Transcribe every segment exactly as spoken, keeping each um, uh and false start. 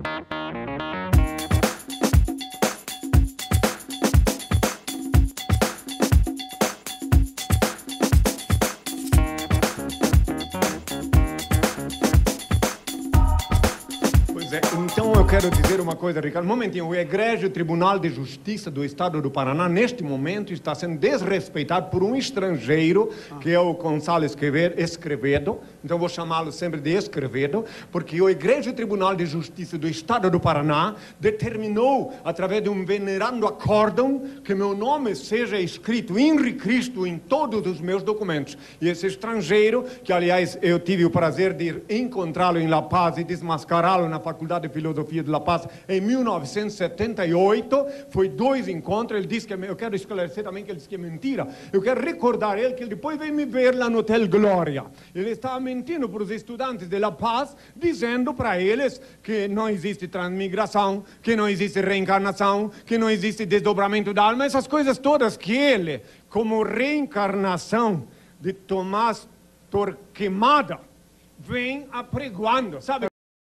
Então eu quero dizer uma coisa, Ricardo. Um momentinho, o Egrégio Tribunal de Justiça do Estado do Paraná, neste momento, está sendo desrespeitado por um estrangeiro, que é o Gonçalo Escrevedo. Então eu vou chamá-lo sempre de Escrevedo, porque o Egrégio Tribunal de Justiça do Estado do Paraná determinou, através de um venerando acórdão, que meu nome seja escrito Henri Cristo em todos os meus documentos. E esse estrangeiro, que aliás eu tive o prazer de encontrá-lo em La Paz e desmascará-lo na Faculdade de Filosofia de La Paz em mil novecentos e setenta e oito, foi dois encontros. Ele disse que, eu quero esclarecer também que ele disse que é mentira. Eu quero recordar ele que ele depois veio me ver lá no Hotel Glória. Ele estava mentindo para os estudantes de La Paz, dizendo para eles que não existe transmigração, que não existe reencarnação, que não existe desdobramento da alma, essas coisas todas que ele, como reencarnação de Tomás Torquemada, vem apregoando, sabe?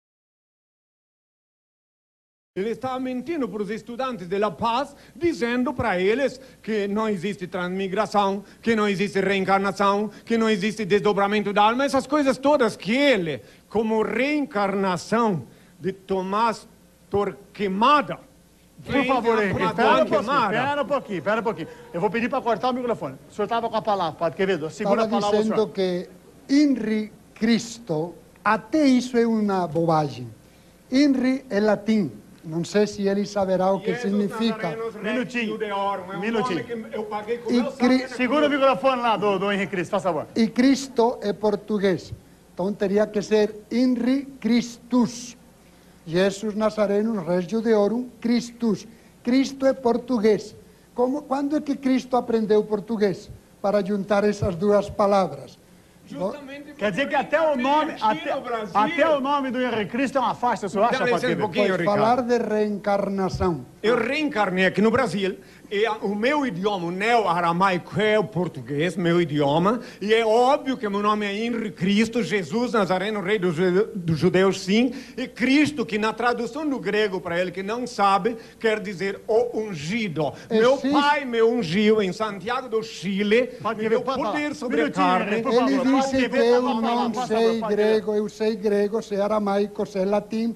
Ele estava mentindo para os estudantes de La Paz, dizendo para eles que não existe transmigração, que não existe reencarnação, que não existe desdobramento da alma, essas coisas todas que ele, como reencarnação de Tomás Torquemada, por favor, Henrique, espera um pouquinho, espera um pouquinho, espera um pouquinho. Eu vou pedir para cortar o microfone. O senhor estava com a palavra, Padre Quevedo. Segura a palavra, dizendo senhor. que Henri Cristo, até isso é uma bobagem. Henri é latim. Não sei se ele saberá o que significa. Minutinho. Minutinho. E Cri... Segura o microfone lá do, do Henri Cristo, faz favor. E Cristo é português. Então teria que ser Henri Christus. Jesus Nazareno, Regio Deorum, Christus. Cristo é português. Como, quando é que Cristo aprendeu português? Para juntar essas duas palavras. Justamente Quer dizer que até o nome, até, até o nome do Henri Cristo é uma farsa, o senhor acha, Padre Quevedo? Pois falar de reencarnação. Eu reencarnei aqui no Brasil, e o meu idioma, o neo-aramaico, é o português, meu idioma, e é óbvio que meu nome é Henri Cristo, Jesus Nazareno, rei dos do judeus, sim, e Cristo, que na tradução do grego, para ele que não sabe, quer dizer o ungido. Meu Existe... pai me ungiu em Santiago do Chile, me deu poder sobre a carne. Ele disse que eu não sei grego, eu sei grego, sei aramaico, sei latim.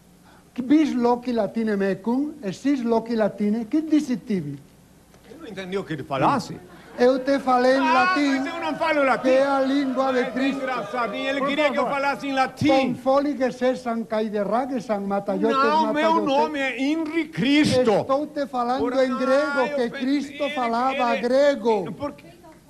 Bis loci latine mecum, e sis loci latine, que disse tibi? Eu não entendi o que ele falasse. Eu te falei em ah, latim, mas eu não falo latim. que é a língua de Ai, Cristo. Engraçadinho, ele queria favor. que eu falasse em latim. Com fole que se San Caiderrague, San Matayotes, Não, Matayotes. meu nome é Henri Cristo. Estou te falando Por... em grego, ah, que Cristo ele, falava ele... grego. Porque...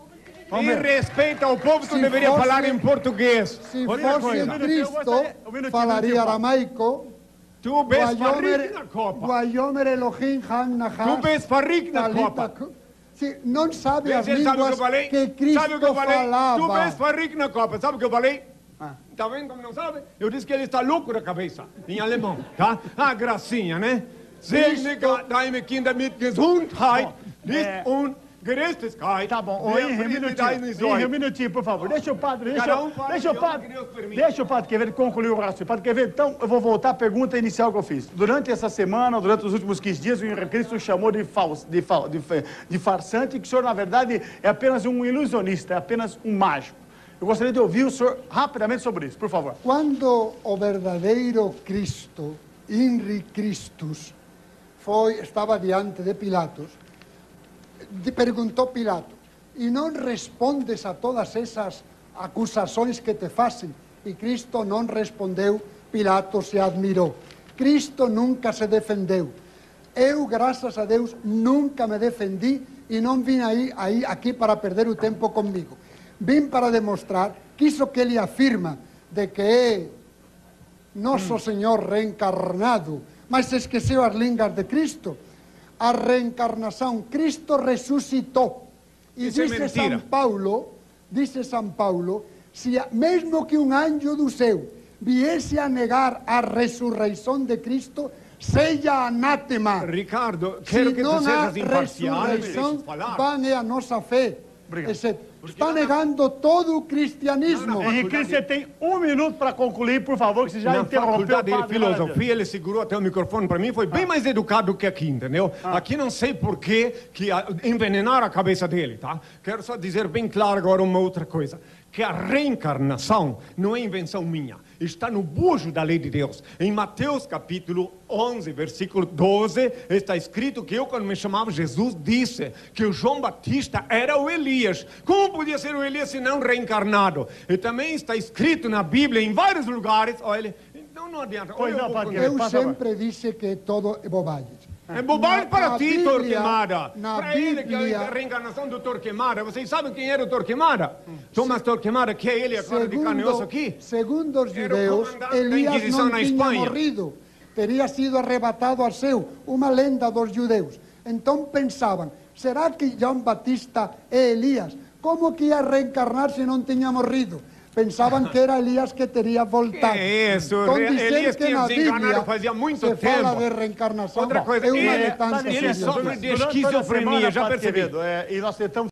Em respeito ao povo, tu deveria fosse, falar em português. Se Olha fosse Cristo, um falaria aramaico. Tu bes farrik na Copa. Guayomer Elohim Han Nahas. Tu bes farrik na Copa. Se não sabe as Você línguas sabe que, que Cristo sabe o que eu falei? falava. Tu bes farrik na Copa. Sabe o que eu falei? Ah. Tá vendo como não sabe? Eu disse que ele está louco da cabeça. Em alemão, tá? Ah, gracinha, né? Segne Gott deine Kinder mit Gesundheit, nicht und Gerechtigkeit. Tá bom, ô Henri, um minutinho, Henri, um minutinho, por favor. Deixa o padre, deixa, um deixa o padre, deixa o padre Quevedo concluir o raciocínio. Padre Quevedo, então eu vou voltar à pergunta inicial que eu fiz. Durante essa semana, durante os últimos quinze dias, o Henri Cristo chamou de, fals, de, fal, de, de farsante, que o senhor, na verdade, é apenas um ilusionista, é apenas um mágico. Eu gostaria de ouvir o senhor rapidamente sobre isso, por favor. Quando o verdadeiro Cristo, Henri Christus, foi, estava diante de Pilatos, perguntou Pilato, e não respondes a todas essas acusações que te fazem? E Cristo não respondeu. Pilato se admirou. Cristo nunca se defendeu. Eu, graças a Deus, nunca me defendi e não vim aí, aí, aqui para perder o tempo comigo. Vim para demonstrar que isso que ele afirma, de que é nosso hum. Senhor reencarnado, mas esqueceu as línguas de Cristo. A reencarnação, Cristo ressuscitou. E Isso disse é São Paulo, disse São Paulo, se mesmo que um anjo do céu viesse a negar a ressurreição de Cristo, seja anátema. Ricardo, quero se que não tu há sejas imparcial. ressurreição, vã é a nossa fé. Obrigado. Está negando todo o cristianismo. Henrique Cristo, você tem um minuto para concluir, por favor, que você já Na interrompeu o faculdade de padre. filosofia, ele segurou até o microfone para mim, foi bem mais educado do que aqui, entendeu? Ah. Aqui não sei por que que a- envenenaram a cabeça dele, tá? Quero só dizer bem claro agora uma outra coisa, que a reencarnação não é invenção minha, está no bojo da lei de Deus. Em Mateus capítulo onze, versículo doze, está escrito que eu, quando me chamava Jesus, disse que o João Batista era o Elias. Como podia ser o Elias se não reencarnado? E também está escrito na Bíblia, em vários lugares, olha, então não adianta. Pois Olha, não, eu vou padre. continuar. Eu Passa agora. sempre disse que todo é bobagem. É bobagem Na- para na ti, Bíblia- Torquemada. na Para ele que é Bíblia- a reencarnação do Torquemada. Vocês sabem quem era o Torquemada? Thomas Torquemada, que é ele agora de carne e osso aqui? segundo os Era o judeus, comandante da Elias Inquisição não na tinha Espanha. morrido. Teria sido arrebatado ao céu. Uma lenda dos judeus. Então pensavam, será que João Batista é Elias? Como que ia reencarnar se não tinha morrido? Pensavam que era Elias que teria voltado. Que é isso? Então, Re- dizer Elias que tinha na desencarnado Bíblia fazia muito se fala tempo. de reencarnação. Outra coisa, é uma ele- letância ele seriosa. sofre de Durante toda a esquizofrenia, semana, já padre percebi. Quevedo, é, e nós tentamos...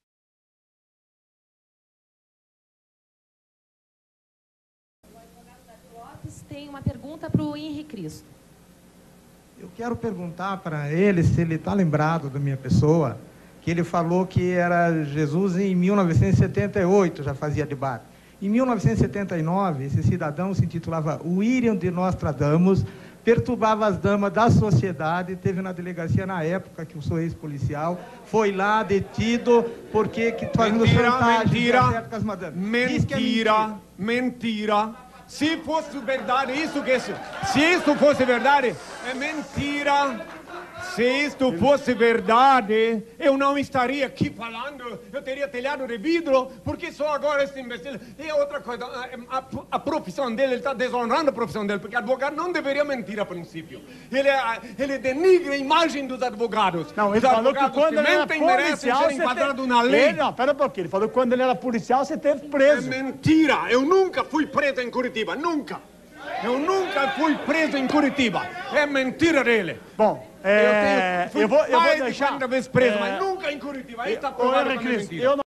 Lopes tem uma pergunta para o Henrique Cristo. Eu quero perguntar para ele se ele está lembrado da minha pessoa, que ele falou que era Jesus em mil novecentos e setenta e oito, já fazia debate. Em mil novecentos e setenta e nove, esse cidadão se intitulava William de Nostradamus, perturbava as damas da sociedade, teve na delegacia na época, que eu sou ex-policial, foi lá detido porque que fazendo Mentira, chantagem mentira, deserto com as madames. Diz que é mentira, mentira. Se fosse verdade, isso que isso, se isso fosse verdade, é mentira. Se isto fosse verdade, eu não estaria aqui falando, eu teria telhado de vidro, porque só agora esse imbecil. E outra coisa, a, a, a profissão dele, ele está desonrando a profissão dele, porque advogado não deveria mentir a princípio. Ele, ele denigra a imagem dos advogados. Não, ele Os falou que advogados quando ele era mentem merecem policial, ser você enquadrados teve... na lei. Ele, não, pera um pouquinho. Ele falou que quando ele era policial, você teve É preso. mentira! Eu nunca fui preso em Curitiba, nunca! Eu nunca fui preso em Curitiba. É mentira dele. Bom, é, eu tenho, fui eu vou, eu vou mais de deixar... quarenta vezes preso, é, mas nunca em Curitiba. Aí está Ô, provado Henrique que é Cristo, mentira. eu não